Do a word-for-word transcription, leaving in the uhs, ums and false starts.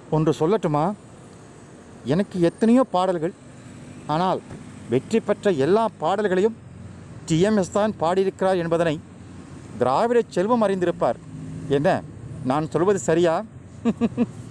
ஒன்று சொல்லட்டுமா? எனக்கு எத்தனையோ பாடல்கள், ஆனால் வெற்றி பெற்ற எல்லா பாடல்களையும் டி எம் எஸ் தான் பாடியிருக்கிறார் என்பதனை திராவிட செல்வம் அறிந்திருப்பார். என்ன, நான் சொல்வது சரியா?